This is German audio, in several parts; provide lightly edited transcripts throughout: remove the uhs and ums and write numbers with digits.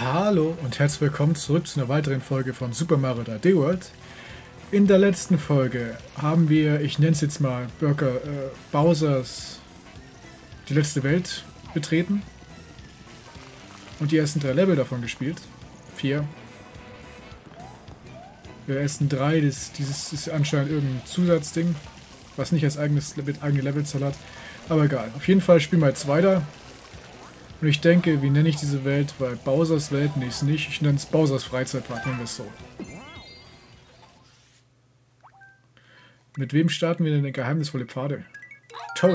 Hallo und herzlich willkommen zurück zu einer weiteren Folge von Super Mario 3D World. In der letzten Folge haben wir, ich nenne es jetzt mal Bowsers die letzte Welt betreten und die ersten 3 Level davon gespielt. 4. Die ersten 3, dieses ist anscheinend irgendein Zusatzding, was nicht als eigene Levelzahl hat. Aber egal. Auf jeden Fall spielen wir jetzt weiter. Und ich denke, wie nenne ich diese Welt? Weil Bowsers Welt nenne ich es nicht. Ich nenne es Bowsers Freizeitpark, nennen wir es so. Mit wem starten wir denn eine geheimnisvolle Pfade? Toad.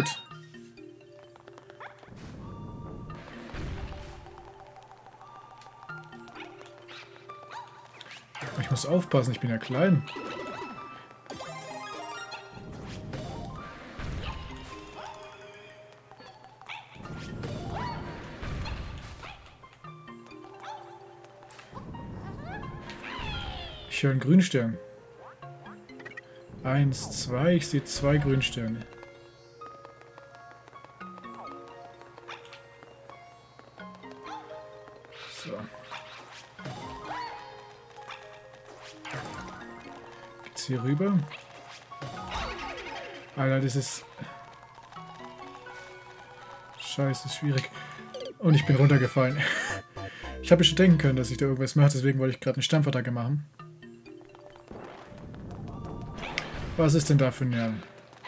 Ich muss aufpassen, ich bin ja klein. Ich höre einen Grünstern. 1, 2, ich sehe 2 Grünsterne. So. Geht's hier rüber? Alter, das ist... Scheiße, schwierig. Und ich bin runtergefallen. Ich habe mir schon denken können, dass ich da irgendwas mache, deswegen wollte ich gerade eine Stampfattacke machen. Was ist denn da für ein Nerven?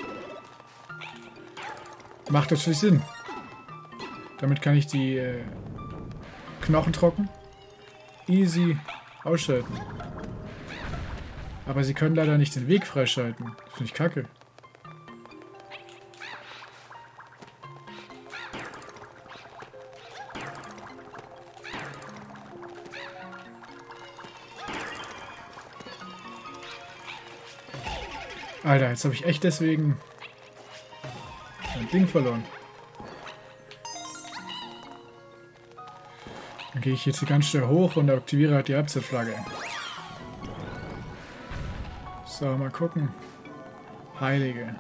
Macht natürlich Sinn. Damit kann ich die Knochen trocken easy ausschalten. Aber sie können leider nicht den Weg freischalten. Das finde ich kacke. Alter, jetzt habe ich echt deswegen ein Ding verloren. Dann gehe ich jetzt hier ganz schnell hoch und aktiviere halt die Abzeitflagge. So, mal gucken. Heilige.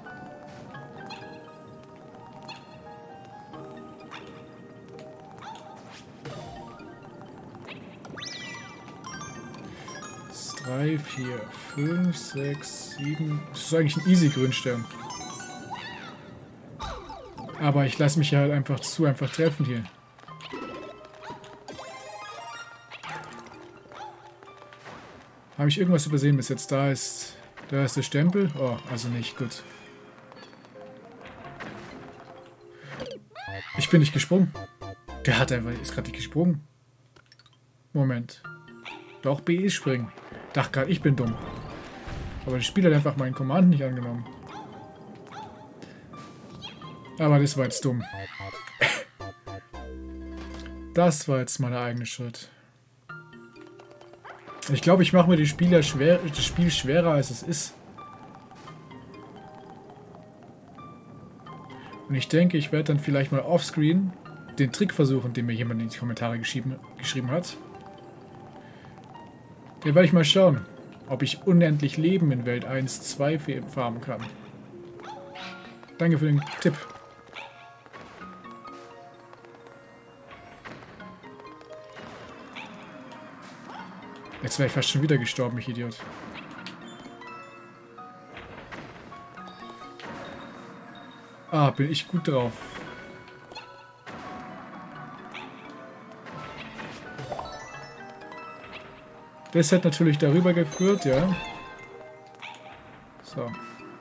Das 3, 4, 5, 6, 7. Das ist eigentlich ein easy Grünstern. Aber ich lasse mich ja halt einfach treffen hier. Habe ich irgendwas übersehen bis jetzt? Da ist der Stempel. Oh, also nicht. Gut. Ich bin nicht gesprungen. Der hat einfach, ist gerade nicht gesprungen. Moment. Doch, B ist springen. Dachte gerade, ich bin dumm. Aber das Spiel hat einfach meinen Command nicht angenommen. Aber das war jetzt dumm. Das war jetzt meine eigene Schuld. Ich glaube, ich mache mir das Spiel schwerer, als es ist. Und ich denke, ich werde dann vielleicht mal offscreen den Trick versuchen, den mir jemand in die Kommentare geschrieben hat. Den werde ich mal schauen, ob ich unendlich Leben in Welt 1, 2 farmen kann. Danke für den Tipp. Jetzt wäre ich fast schon wieder gestorben, ich Idiot. Ah, bin ich gut drauf. Das hat natürlich darüber geführt, ja. So.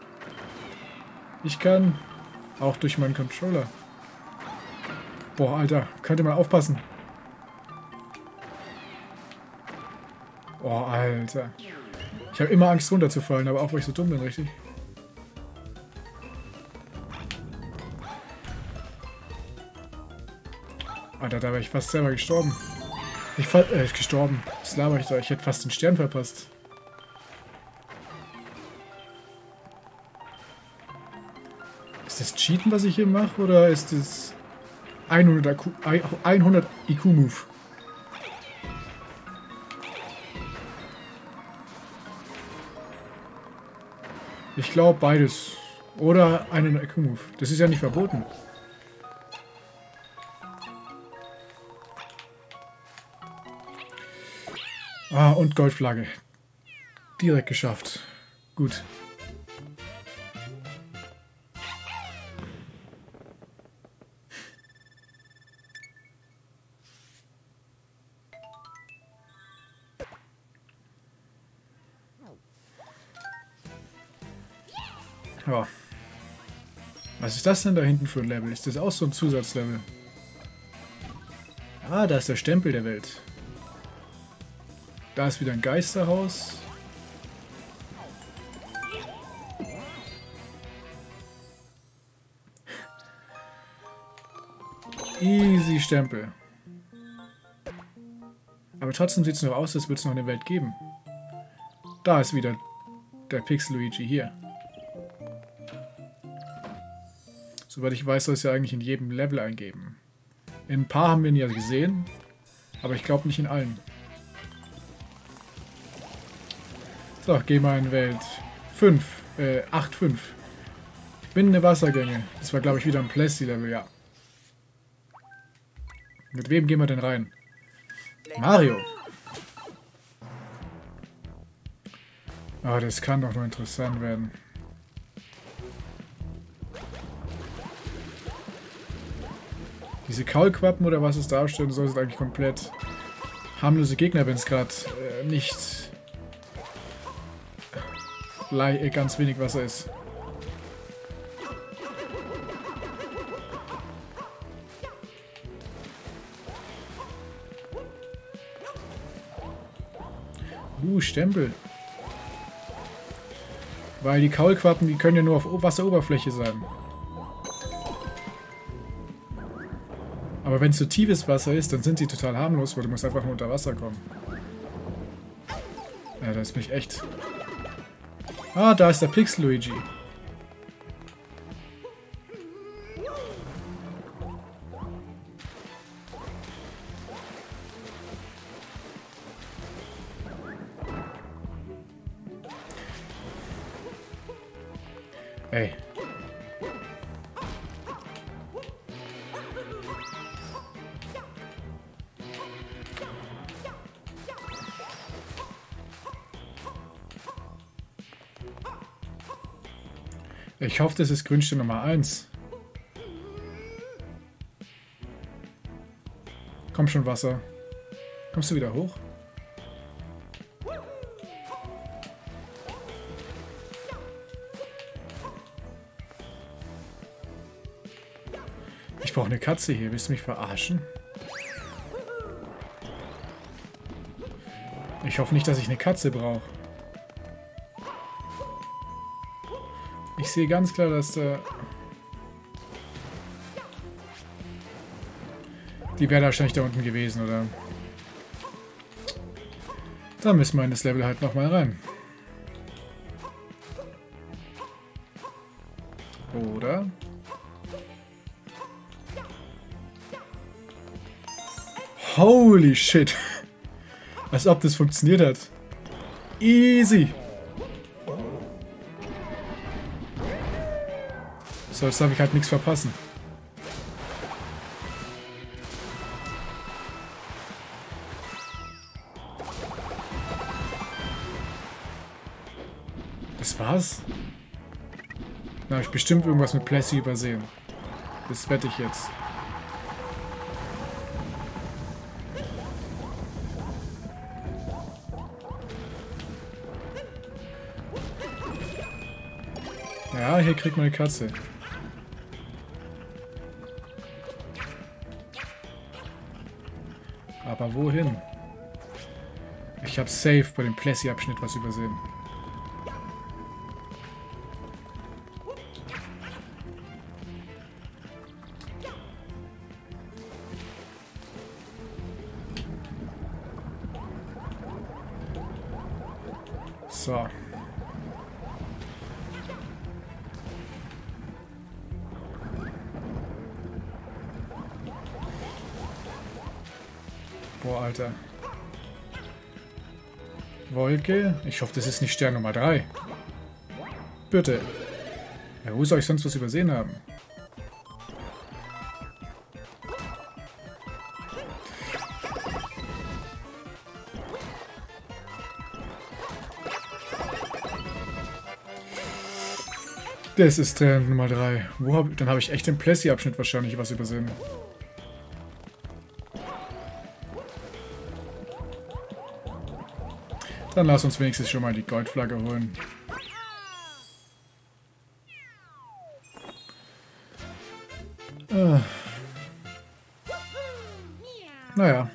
Ich kann auch durch meinen Controller. Boah, Alter, könnt ihr mal aufpassen. Oh, Alter. Ich habe immer Angst runterzufallen, aber auch weil ich so dumm bin, richtig? Alter, da wäre ich fast selber gestorben. Gestorben. Was laber ich da? Ich hätte fast den Stern verpasst. Ist das Cheaten, was ich hier mache? Oder ist das 100 IQ-Move? Ich glaube beides. Oder einen IQ-Move. Das ist ja nicht verboten. Ah, und Goldflagge. Direkt geschafft. Gut. Ja. Was ist das denn da hinten für ein Level? Ist das auch so ein Zusatzlevel? Ah, da ist der Stempel der Welt. Da ist wieder ein Geisterhaus. Easy Stempel. Aber trotzdem sieht es noch aus, als würde es noch eine Welt geben. Da ist wieder der Pixel Luigi hier. Soweit ich weiß, soll es ja eigentlich in jedem Level eingeben. In ein paar haben wir ihn ja gesehen, aber ich glaube nicht in allen. So, geh mal in Welt 8,5. Bindende Wassergänge. Das war, glaube ich, wieder ein Plasty-Level, ja. Mit wem gehen wir denn rein? Mario. Aber das kann doch nur interessant werden. Diese Kaulquappen oder was es darstellen soll, sind eigentlich komplett harmlose Gegner, wenn es gerade nicht ganz wenig Wasser ist. Stempel. Weil die Kaulquappen, die können ja nur auf Wasseroberfläche sein. Aber wenn es so tiefes Wasser ist, dann sind sie total harmlos, weil du musst einfach nur unter Wasser kommen. Ja, das bin ich echt. Ah, da ist der Pixel Luigi. Ey. Ich hoffe, das ist Grünstück Nummer 1. Komm schon, Wasser. Kommst du wieder hoch? Ich brauche eine Katze hier. Willst du mich verarschen? Ich hoffe nicht, dass ich eine Katze brauche. Ich sehe ganz klar, dass da... Die wäre wahrscheinlich da unten gewesen, oder? Da müssen wir in das Level halt nochmal rein. Oder? Holy shit! Als ob das funktioniert hat. Easy! So, jetzt darf ich halt nichts verpassen. Das war's? Na, hab ich bestimmt irgendwas mit Plasty übersehen. Das wette ich jetzt. Ja, hier kriegt man eine Katze. Aber wohin? Ich habe safe bei dem Plasty-Abschnitt was übersehen. So. Boah, Alter. Wolke. Ich hoffe, das ist nicht Stern Nummer 3. Bitte. Ja, wo soll ich sonst was übersehen haben? Das ist Training Nummer 3. Dann habe ich echt im Plessy-Abschnitt wahrscheinlich was übersehen. Dann lass uns wenigstens schon mal die Goldflagge holen. Naja.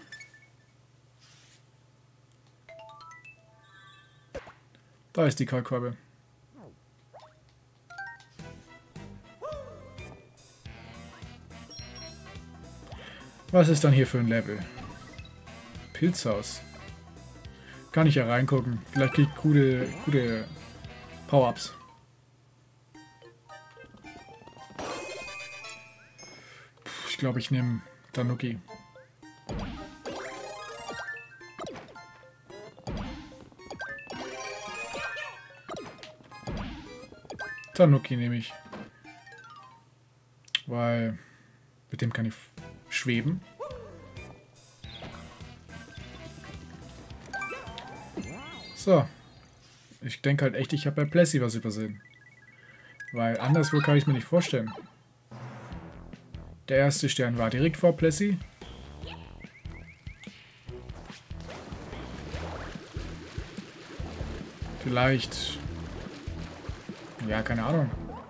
Da ist die Kaulquappe. Was ist dann hier für ein Level? Pilzhaus. Kann ich ja reingucken. Vielleicht kriege ich gute Power-Ups. Ich glaube, ich nehme Tanuki. Tanuki nehme ich. Weil mit dem kann ich schweben. So. Ich denke halt echt, ich habe bei Plessy was übersehen. Weil anderswo kann ich es mir nicht vorstellen. Der erste Stern war direkt vor Plessy. Vielleicht... Ja, keine Ahnung.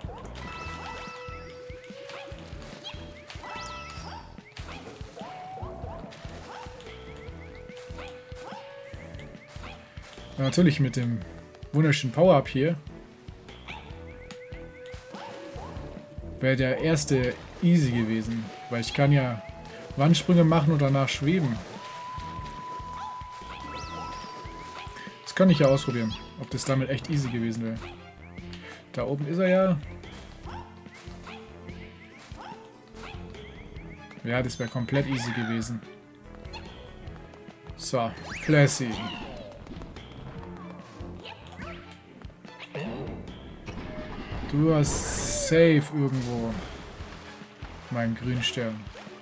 Ja, natürlich mit dem wunderschönen Power-Up hier. Wäre der erste easy gewesen. Weil ich kann ja Wandsprünge machen und danach schweben. Das kann ich ja ausprobieren. Ob das damit echt easy gewesen wäre. Da oben ist er ja. Ja, das wäre komplett easy gewesen. So, Plessy. Du hast safe irgendwo meinen grünen Stern.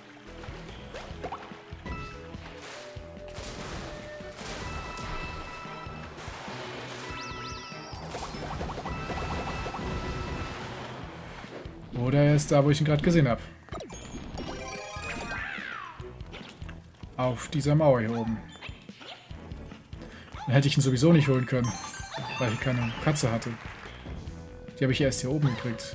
Oder er ist da, wo ich ihn gerade gesehen habe. Auf dieser Mauer hier oben. Dann hätte ich ihn sowieso nicht holen können, weil ich keine Katze hatte. Die habe ich erst hier oben gekriegt.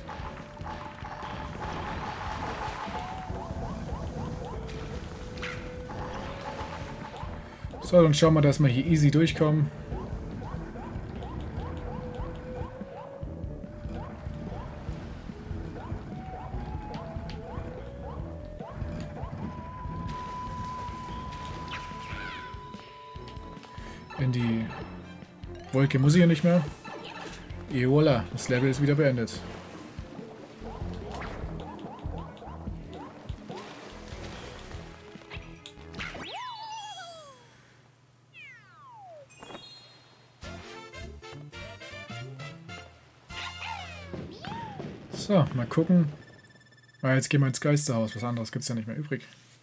So, dann schauen wir, dass wir hier easy durchkommen. In die Wolke muss ich ja nicht mehr. Et voilà, das Level ist wieder beendet. So, mal gucken. Ah, jetzt gehen wir ins Geisterhaus. Was anderes gibt es ja nicht mehr übrig.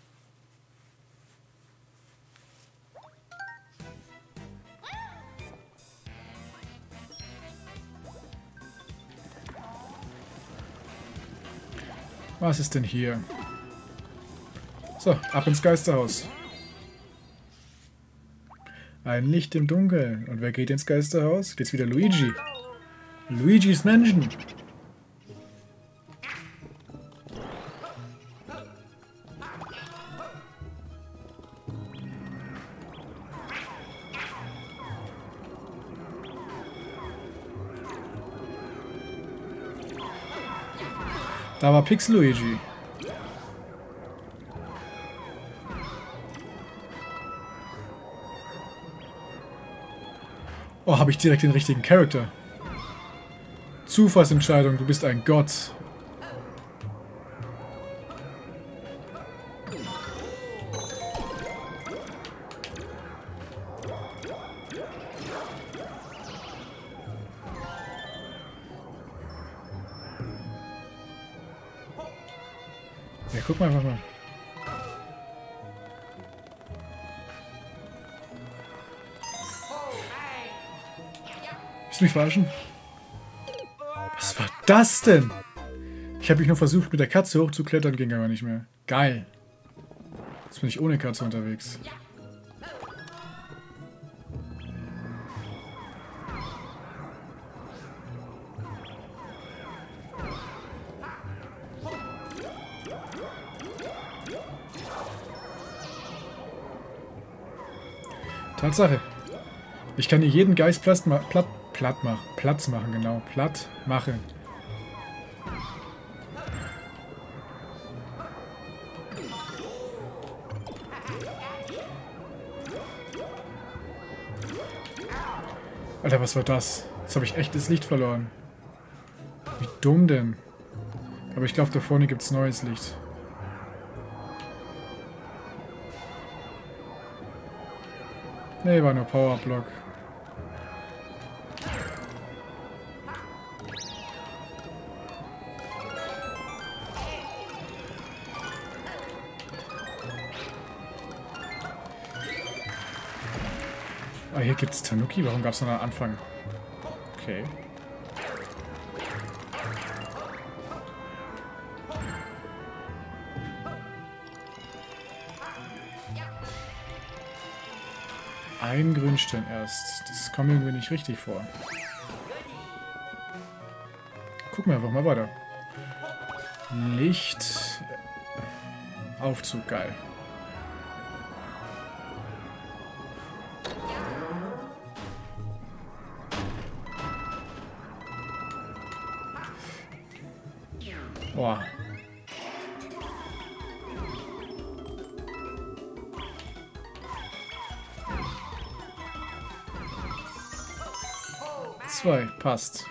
Was ist denn hier? So, ab ins Geisterhaus. Ein Licht im Dunkeln. Und wer geht ins Geisterhaus? Geht's wieder Luigi. Luigi's Mansion. Da war Pixel Luigi. Oh, habe ich direkt den richtigen Charakter. Zufallsentscheidung, du bist ein Gott. Ja, guck mal einfach mal. Willst du mich verarschen? Was war das denn? Ich habe mich nur versucht, mit der Katze hochzuklettern, ging aber nicht mehr. Geil. Jetzt bin ich ohne Katze unterwegs. Tatsache. Ich kann hier jeden Geist Platz machen, genau. Platt machen. Alter, was war das? Jetzt habe ich echt das Licht verloren. Wie dumm denn? Aber ich glaube, da vorne gibt es neues Licht. Nee, war nur Powerblock. Ah, hier gibt's Tanuki. Warum gab's noch einen Anfang? Okay. Ein Grünstern erst. Das kommt irgendwie nicht richtig vor. Gucken wir einfach mal weiter. Licht. Aufzug, geil. Boah. Zwei, passt.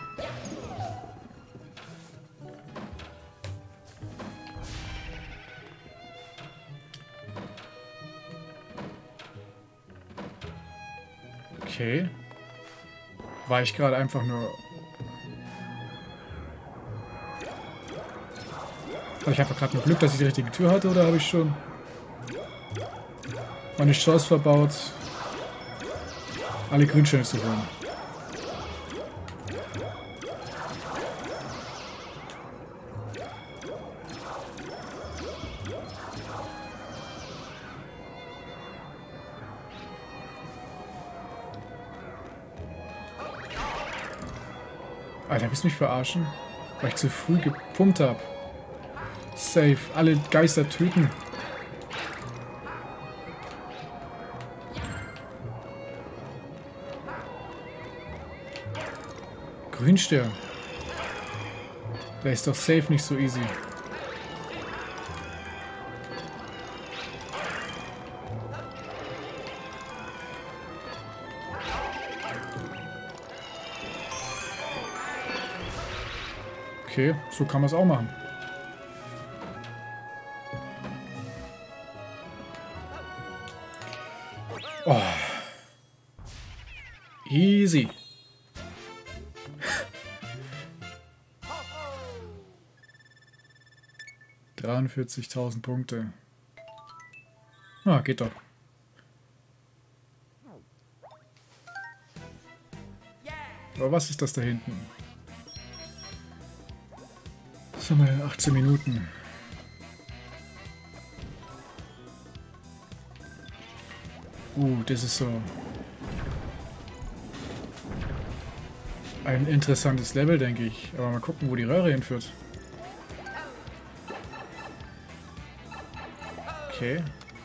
Okay. War ich gerade einfach nur... Habe ich einfach gerade nur Glück, dass ich die richtige Tür hatte, oder habe ich schon meine Chance verbaut, alle Grünsteine zu holen? Alter, willst du mich verarschen? Weil ich zu früh gepumpt habe. Safe. Alle Geister töten. Grünstern. Der ist doch safe nicht so easy. Okay, so kann man es auch machen. Oh. Easy. $43.000 Punkte. Ah, geht doch. Aber was ist das da hinten? Das haben wir 18 Minuten. Das ist so ein interessantes Level, denke ich. Aber mal gucken, wo die Röhre hinführt. Okay.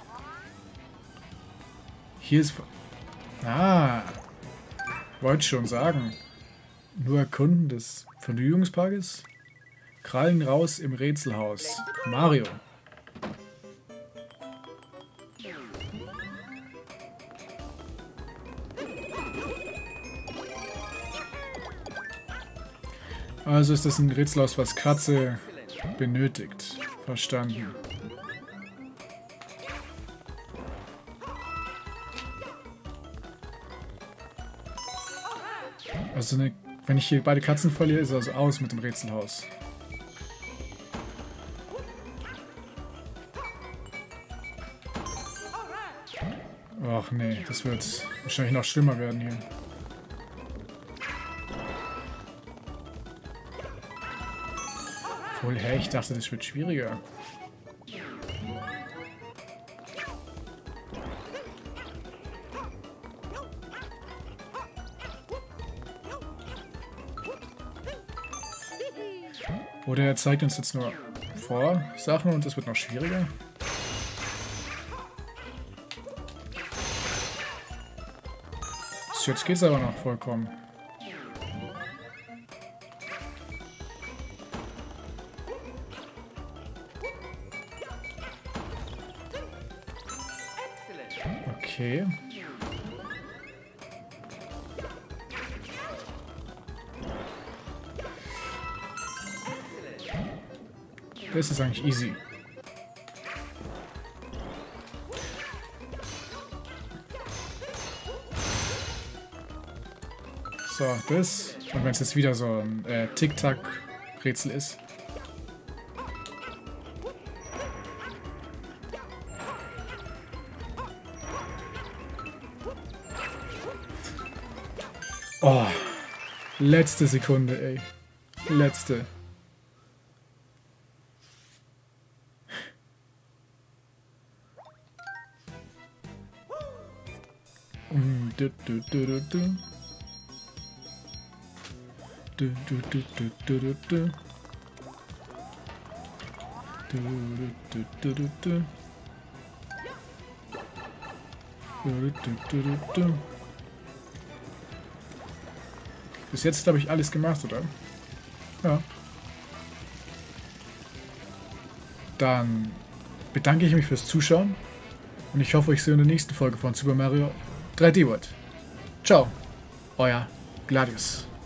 Hier ist... Ah. Wollte schon sagen. Nur Erkunden des Vergnügungsparkes? Krallen raus im Rätselhaus. Mario. Also ist das ein Rätselhaus, was Katze benötigt. Verstanden. Also wenn ich hier beide Katzen verliere, ist also aus mit dem Rätselhaus. Ach nee, das wird wahrscheinlich noch schlimmer werden hier. Obwohl, hä, ich dachte, das wird schwieriger. Oder er zeigt uns jetzt nur vor Sachen und es wird noch schwieriger. Jetzt geht's aber noch vollkommen. Okay. Das ist eigentlich easy. So, das. Und wenn es jetzt wieder so ein Tic-Tac-Rätsel ist. Oh, letzte Sekunde, ey. Letzte. Du, du, du, du, du. Du, du, du, du, du, du, du. Du, du, du, du, du. Du, du, du, du, du. Bis jetzt habe ich alles gemacht, oder? Ja. Dann bedanke ich mich fürs Zuschauen und ich hoffe, ich sehe in der nächsten Folge von Super Mario 3D World. Ciao, euer Gladius.